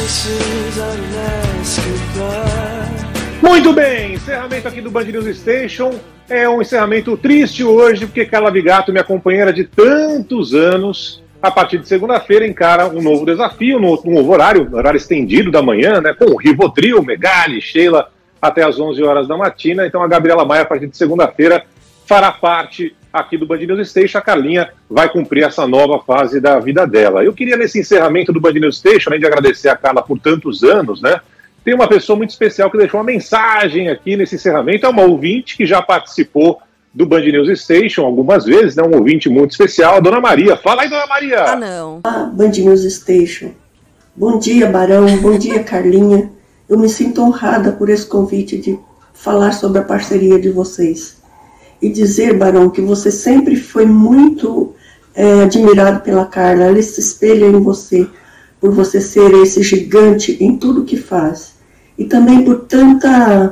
Muito bem, encerramento aqui do Band News Station. É um encerramento triste hoje, porque Carla Bigato, minha companheira de tantos anos, a partir de segunda-feira encara um novo desafio, um novo horário estendido da manhã, né, com o Rivotril, Megali, Sheila, até às 11 horas da matina. Então a Gabriela Maia, a partir de segunda-feira, fará parte aqui do Band News Station. A Carlinha vai cumprir essa nova fase da vida dela. Eu queria, nesse encerramento do Band News Station, além de agradecer a Carla por tantos anos, né, tem uma pessoa muito especial que deixou uma mensagem aqui nesse encerramento. É uma ouvinte que já participou do Band News Station algumas vezes, né? Um ouvinte muito especial, a Dona Maria. Fala aí, Dona Maria! Ah, não. Band News Station. Bom dia, Barão. Bom dia, Carlinha. Eu me sinto honrada por esse convite de falar sobre a parceria de vocês. E dizer, Barão, que você sempre foi muito admirado pela Carla. Ela se espelha em você, por você ser esse gigante em tudo que faz. E também por tanto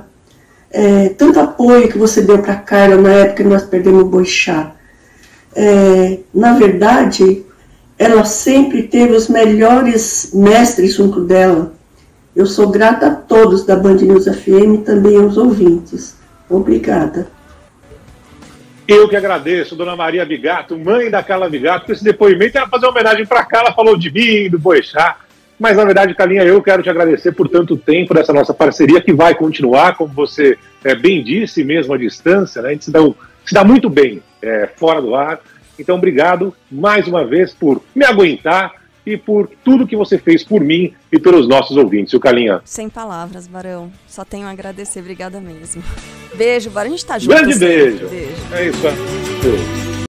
apoio que você deu para a Carla na época que nós perdemos o Boixá. Na verdade, ela sempre teve os melhores mestres junto dela. Eu sou grata a todos da Band News FM e também aos ouvintes. Obrigada. Eu que agradeço, Dona Maria Bigato, mãe da Carla Bigato, por esse depoimento. Ela fazer uma homenagem para cá, ela falou de mim, do Boixá. Mas, na verdade, Carlinha, eu quero te agradecer por tanto tempo dessa nossa parceria, que vai continuar, como você bem disse, mesmo à distância, né? A gente se dá muito bem fora do ar. Então, obrigado mais uma vez por me aguentar e por tudo que você fez por mim e pelos nossos ouvintes, viu, Carlinha? Sem palavras, Barão. Só tenho a agradecer. Obrigada mesmo. Beijo, Barão. A gente tá junto. Grande sempre. beijo. Beijo. É isso aí.